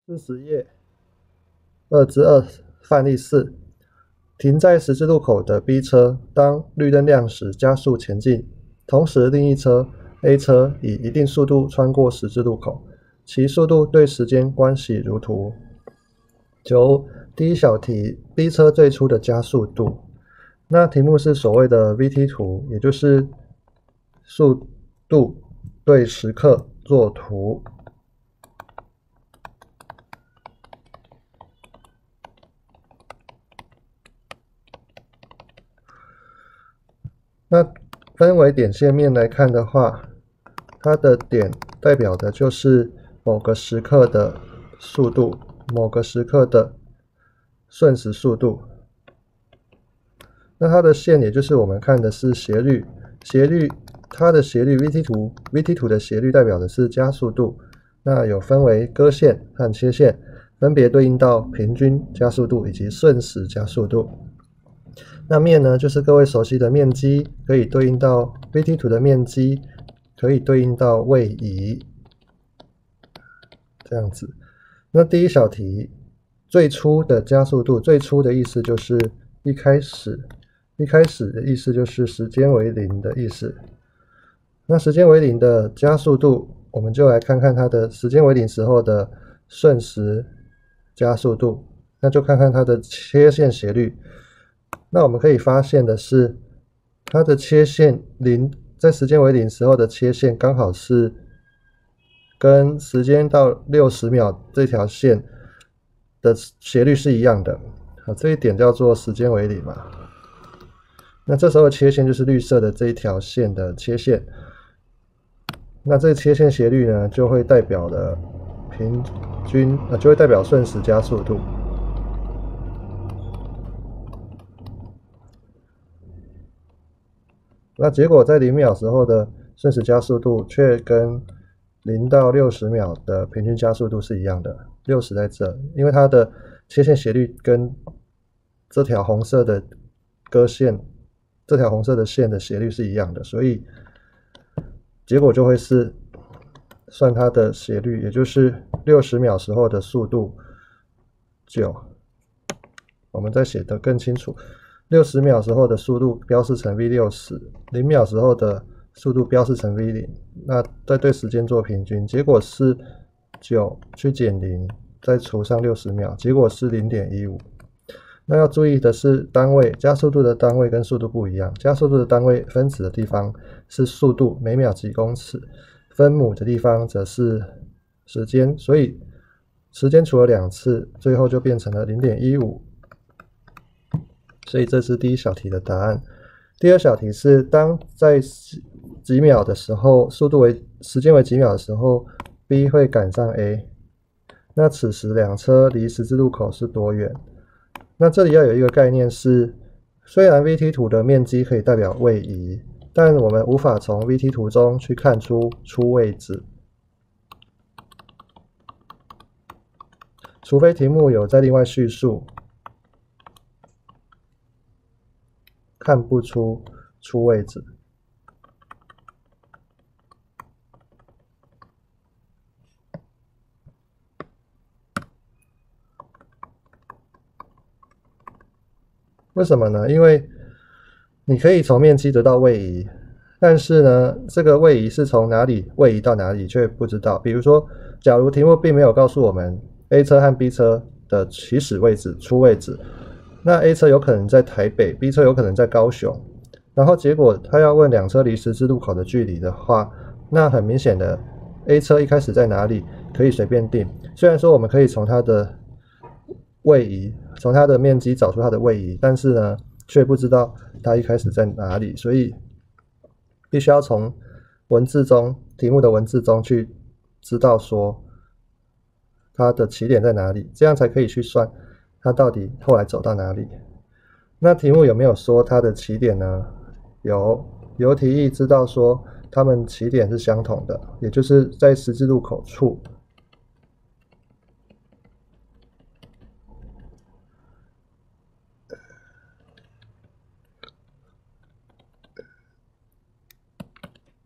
40页2之2范例4，停在十字路口的 B 车，当绿灯亮时加速前进，同时另一车 A 车以一定速度穿过十字路口，其速度对时间关系如图。求第一小题 B 车最初的加速度。那题目是所谓的 VT 图，也就是速度对时刻作图。那分为点线面来看的话，它的点代表的就是某个时刻的速度，某个时刻的瞬时速度。那它的线也就是我们看的是斜率，它的斜率 VT 图的斜率代表的是加速度。那有分为割线和切线，分别对应到平均加速度以及瞬时加速度。那面呢，就是各位熟悉的面积，可以对应到 VT 图的面积，可以对应到位移，这样子。那第一小题，最初的加速度，最初的意思就是一开始的意思就是时间为0的意思。那时间为0的加速度，我们就来看看它的时间为0时候的瞬时加速度，那就看看它的切线斜率。那我们可以发现的是，它的切线在时间为0时候的切线刚好是跟时间到60秒这条线的斜率是一样的。好，这一点叫做时间为0嘛。那这时候的切线就是绿色的这一条线的切线。那这个切线斜率呢，就会代表了平均，就会代表瞬时加速度。那结果在0秒时候的瞬时加速度却跟0到60秒的平均加速度是一样的，60在这，因为它的切线斜率跟这条红色的割线，这条红色的线的斜率是一样的，所以结果就会是算它的斜率，也就是60秒时候的速度9。我们再写得更清楚，60秒时候的速度标示成 V60，0秒时候的速度标示成 V0，那再对时间做平均，结果是9去减0，再除上60秒，结果是 0.15。那要注意的是单位，加速度的单位跟速度不一样，加速度的单位分子的地方是速度，每秒几公尺，分母的地方则是时间，所以时间除了2次，最后就变成了 0.15。所以这是第一小题的答案。第二小题是当在几秒的时候，时间为几秒的时候 ，B 会赶上 A， 那此时两车离十字路口是多远？那这里要有一个概念是，虽然 VT 图的面积可以代表位移，但我们无法从 VT 图中去看出位置，除非题目有在另外叙述，看不出位置。为什么呢？因为你可以从面积得到位移，但是呢，这个位移是从哪里位移到哪里却不知道。比如说，假如题目并没有告诉我们 A 车和 B 车的起始位置、出位置，那 A 车有可能在台北 ，B 车有可能在高雄，然后结果他要问两车离十字路口的距离的话，那很明显的 A 车一开始在哪里可以随便定。虽然说我们可以从它的位移，从它的面积找出它的位移，但是呢，却不知道它一开始在哪里，所以必须要从题目的文字中去知道说它的起点在哪里，这样才可以去算它到底后来走到哪里。那题目有没有说它的起点呢？有题意知道说它们起点是相同的，也就是在十字路口处。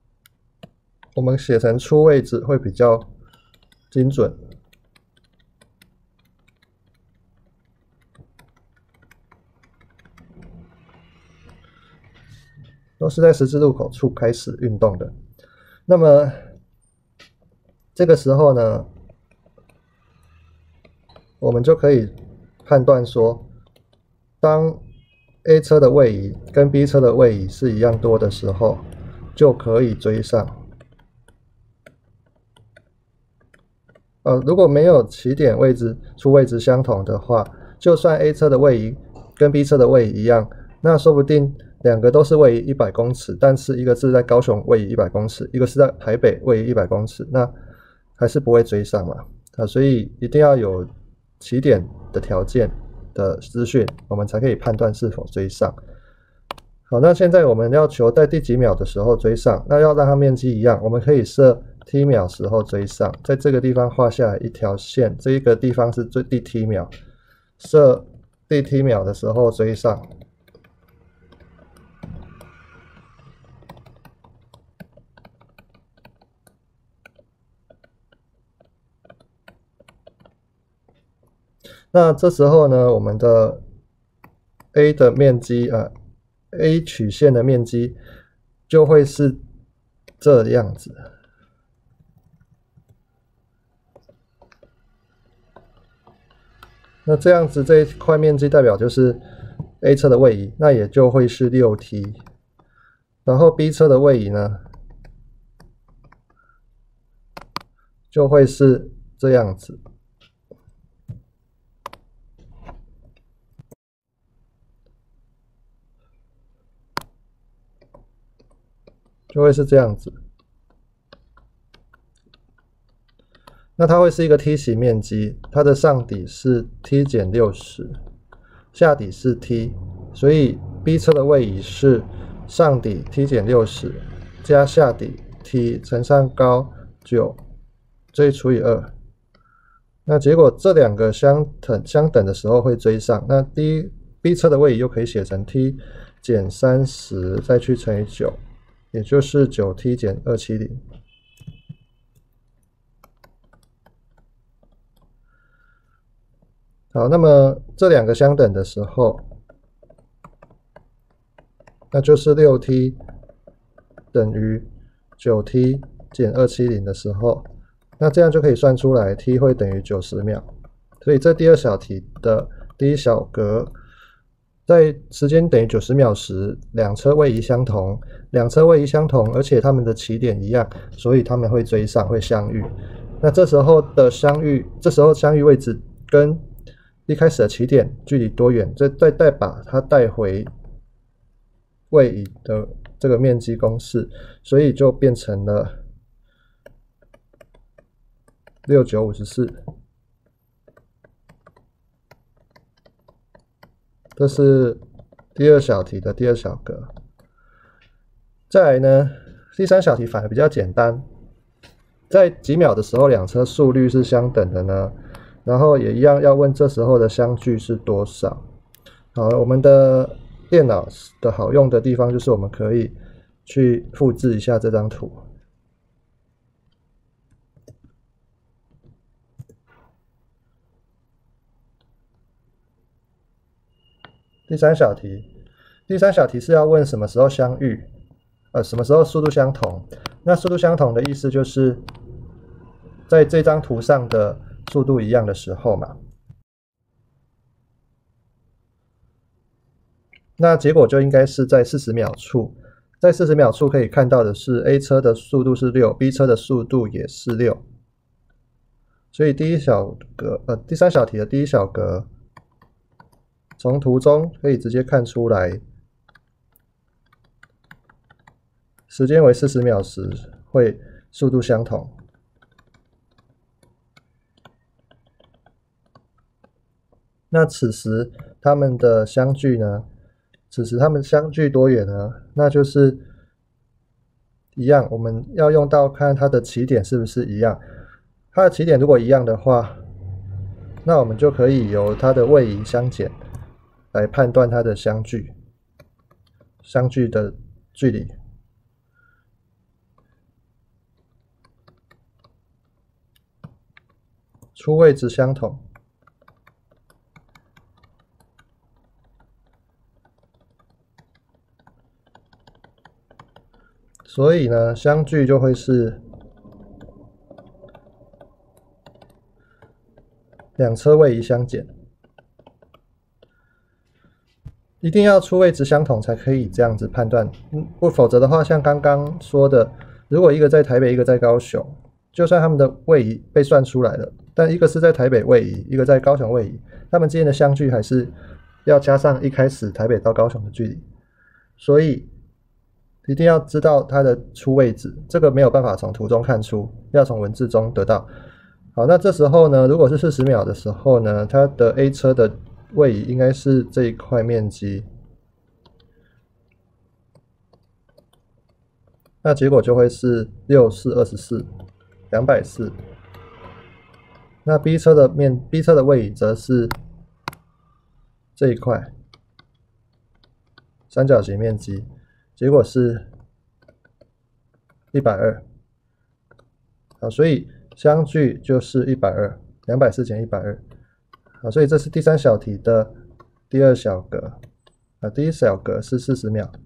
我们写成出位置会比较精准。 都是在十字路口处开始运动的。那么这个时候呢，我们就可以判断说，当 A 车的位移跟 B 车的位移是一样多的时候，就可以追上。如果没有起点位置出位置相同的话，就算 A 车的位移跟 B 车的位移一样，那说不定两个都是位移100公尺，但是一个是在高雄位移100公尺，一个是在台北位移100公尺，那还是不会追上嘛。所以一定要有起点的条件的资讯，我们才可以判断是否追上。好，那现在我们要求在第几秒的时候追上，那要让它面积一样，我们可以设 t 秒时候追上，在这个地方画下来一条线，这一个地方是第 t 秒，设第 t 秒的时候追上。那这时候呢，我们的 A 的面积A 曲线的面积就会是这样子。那这样子这一块面积代表就是 A 车的位移，那也就会是6t。然后 B 车的位移呢，就会是这样子。就会是这样子。那它会是一个梯形面积，它的上底是 t 减60，下底是 t， 所以 B 车的位移是上底 t 减60加下底 t 乘上高9，这除以2。那结果这两个相等的时候会追上，那 B 车的位移又可以写成 t 减30再去乘以9，也就是 9t 减270。好，那么这两个相等的时候，那就是 6t 等于 9t 减270的时候，那这样就可以算出来 t 会等于90秒。所以这第二小题的第一小格，在时间等于90秒时，两车位移相同，而且它们的起点一样，所以它们会追上，会相遇。那这时候相遇位置跟一开始的起点距离多远，再把它带回位移的这个面积公式，所以就变成了6954。这是第二小题的第二小格。再来呢，第三小题反而比较简单，在几秒的时候两车速率是相等的呢？然后也一样要问这时候的相距是多少。好，我们的电脑的好用的地方就是我们可以去复制一下这张图。第三小题是要问什么时候相遇，什么时候速度相同。那速度相同的意思就是在这张图上的速度一样的时候嘛。那结果就应该是在40秒处，在40秒处可以看到的是 A 车的速度是6， B 车的速度也是6。所以第三小题的第一小格，从图中可以直接看出来，时间为40秒时会速度相同。那此时它们的相距呢？此时它们相距多远呢？那就是一样，我们要用到看它的起点是不是一样。它的起点如果一样的话，那我们就可以由它的位移相减来判断它的相距的距离。出位置相同。 所以呢，相距就会是两车位移相减。一定要出位值相同才可以这样子判断，不否则的话，像刚刚说的，如果一个在台北，一个在高雄，就算他们的位移被算出来了，但一个是在台北位移，一个在高雄位移，他们之间的相距还是要加上一开始台北到高雄的距离，所以一定要知道它的出位值，这个没有办法从图中看出，要从文字中得到。好，那这时候呢，如果是40秒的时候呢，它的 A 车的位移应该是这一块面积，那结果就会是6424，240。那 B 车的位移则是这一块三角形面积，结果是120。好，所以相距就是120，240减120。好，所以这是第3小题的第2小格，第1小格是40秒。